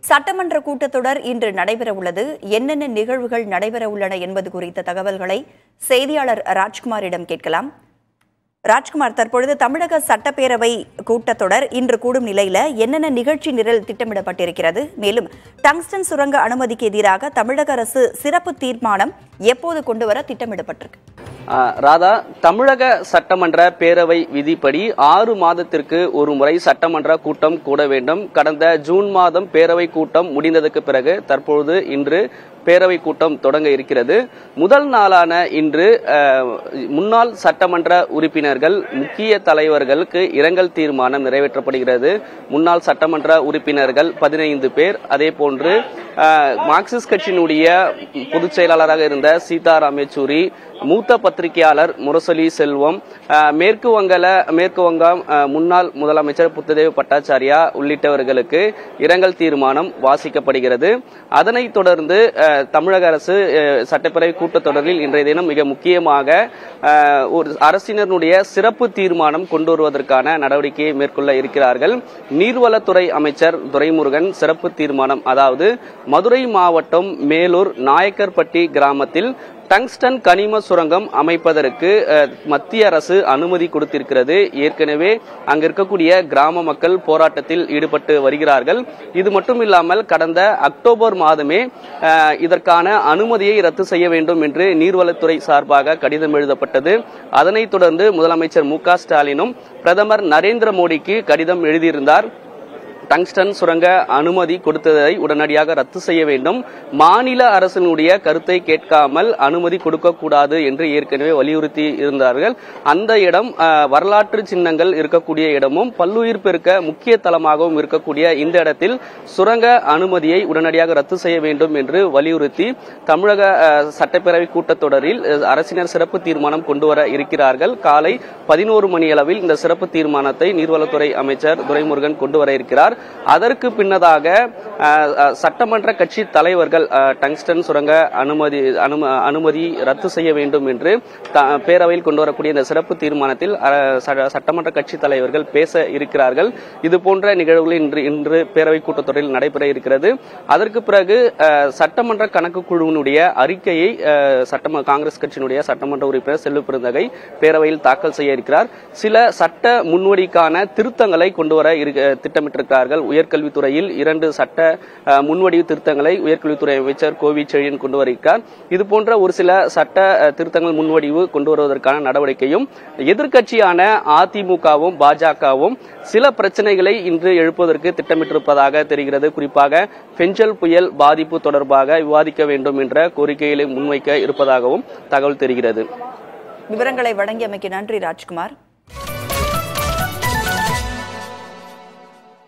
சட்டமன்ற கூட்டத்தொடர் இன்று நடைபெறவுள்ளது. என்னென்ன நிகழ்வுகள் நடைபெறவுள்ளன என்பது குறித்த தகவல்களை செய்தியாளர் ராஜ்குமாரிடம் கேட்கலாம். ராஜ்குமார், தற்பொழுது தமிழக சட்டப்பேரவை கூட்டத்தொடர் இன்று கூடும் நிலையில என்னென்ன நிகழ்ச்சி நிரல் திட்டமிடப்பட்டிருக்கிறது? மேலும் டங்ஸ்டன் சுரங்க அனுமதிக்கு எதிராக தமிழக அரசு சிறப்பு தீர்மானம் எப்போது கொண்டுவர திட்டமிடப்பட்டிருக்கு? ராதா, தமிழக சட்டமன்ற பேரவை விதிப்படி 6 மாதத்திற்கு ஒரு முறை சட்டமன்ற கூட்டம் கூட வேண்டும். கடந்த ஜூன் மாதம் பேரவை கூட்டம் முடிந்ததுக்கு பிறகு தற்பொழுது இன்று பேரவை கூட்டம் தொடங்க இருக்கிறது. முதல் நாளான இன்று முன்னாள் சட்டமன்ற உறுப்பினர்கள், முக்கிய தலைவர்களுக்கு இரங்கல் தீர்மானம் நிறைவேற்றப்படுகிறது. முன்னாள் சட்டமன்ற உறுப்பினர்கள் 15 பேர், அதே போன்று மார்க்சிஸ்ட் கட்சியினுடைய பொதுச் செயலாளராக இருந்த சீதாராம் யெச்சூரி, மூத்த பத்திரிகையாளர் முரசொலி செல்வம், மேற்கு வங்கம் முன்னாள் முதலமைச்சர் புத்ததேவ் பட்டாச்சாரியா உள்ளிட்டவர்களுக்கு இரங்கல் தீர்மானம் வாசிக்கப்படுகிறது. அதனைத் தொடர்ந்து தமிழக அரசு சட்டப்பேரவை கூட்டத்தொடரில் இன்றைய தினம் மிக முக்கியமாக ஒரு அரசினருடைய சிறப்பு தீர்மானம் கொண்டு வருவதற்கான நடவடிக்கையை மேற்கொள்ள இருக்கிறார்கள். நீர்வளத்துறை அமைச்சர் துரைமுருகன் சிறப்பு தீர்மானம், அதாவது மதுரை மாவட்டம் மேலூர் நாயக்கர்பட்டி கிராமத்தில் டங்ஸ்டன் கனிம சுரங்கம் அமைப்பதற்கு மத்திய அரசு அனுமதி கொடுத்திருக்கிறது. ஏற்கனவே அங்க இருக்கக்கூடிய கிராம மக்கள் போராட்டத்தில் ஈடுபட்டு வருகிறார்கள். இது மட்டும் இல்லாமல் கடந்த அக்டோபர் மாதமே இதற்கான அனுமதியை ரத்து செய்ய வேண்டும் என்று நீர்வளத்துறை சார்பாக கடிதம் எழுதப்பட்டது. அதனைத் தொடர்ந்து முதலமைச்சர் மு.க. ஸ்டாலினும் பிரதமர் நரேந்திர மோடிக்கு கடிதம் எழுதியிருந்தார். டங்ஸ்டன் சுரங்க அனுமதி கொடுத்ததை உடனடியாக ரத்து செய்ய வேண்டும், மாநில அரசினுடைய கருத்தை கேட்காமல் அனுமதி கொடுக்கக்கூடாது என்று ஏற்கனவே வலியுறுத்தி இருந்தார்கள். அந்த இடம் வரலாற்று சின்னங்கள் இருக்கக்கூடிய இடமும் பல்லுயிர் பெருக்க முக்கிய தலமாகவும் இருக்கக்கூடிய இந்த இடத்தில் சுரங்க அனுமதியை உடனடியாக ரத்து செய்ய வேண்டும் என்று வலியுறுத்தி தமிழக சட்டப்பேரவை கூட்டத்தொடரில் அரசினர் சிறப்பு தீர்மானம் கொண்டு வர இருக்கிறார்கள். காலை 11 மணி அளவில் இந்த சிறப்பு தீர்மானத்தை நீர்வளத்துறை அமைச்சர் துரைமுருகன் கொண்டு வர இருக்கிறார். அதற்கு பின்னதாக சட்டமன்ற கட்சி தலைவர்கள் டங்ஸ்டன் சுரங்க அனுமதி ரத்து செய்ய வேண்டும் என்று பேரவையில் கொண்டு வரக்கூடிய இந்த சிறப்பு தீர்மானத்தில் சட்டமன்ற கட்சி தலைவர்கள் பேச இருக்கிறார்கள். இது போன்ற நிகழ்வுகள் இன்று பேரவை கூட்டத்தொடரில் நடைபெற இருக்கிறது. அதற்கு பிறகு சட்டமன்ற கணக்கு குழுவினுடைய அறிக்கையை காங்கிரஸ் கட்சியினுடைய சட்டமன்ற உறுப்பினர் செல்வ பெருந்தகை பேரவையில் தாக்கல் செய்ய இருக்கிறார். சில சட்ட முன்வடிக்கான திருத்தங்களை கொண்டு வர திட்டமிட்டிருக்கிறார்கள். உயர்கல்வித்துறையில் 2 சட்ட முன்வடிவு திருத்தங்களை உயர்கல்வித்துறை அமைச்சர் கோவி செழியன் கொண்டு வருகிறார். இது போன்ற ஒரு சில சட்ட திருத்தங்கள் முன்வடிவு கொண்டு வருவதற்கான நடவடிக்கையும் எதிர்க்கட்சியான அதிமுகவும் பாஜகவும் சில பிரச்சனைகளை இன்று எழுப்புவதற்கு திட்டமிட்டிருப்பதாக தெரிகிறது. குறிப்பாக பெஞ்சல் புயல் பாதிப்பு தொடர்பாக விவாதிக்க வேண்டும் என்ற கோரிக்கைகளை முன்வைக்க இருப்பதாகவும் தகவல் தெரிகிறது. விவரங்களை வழங்கியமைக்கு நன்றி ராஜ்குமார்.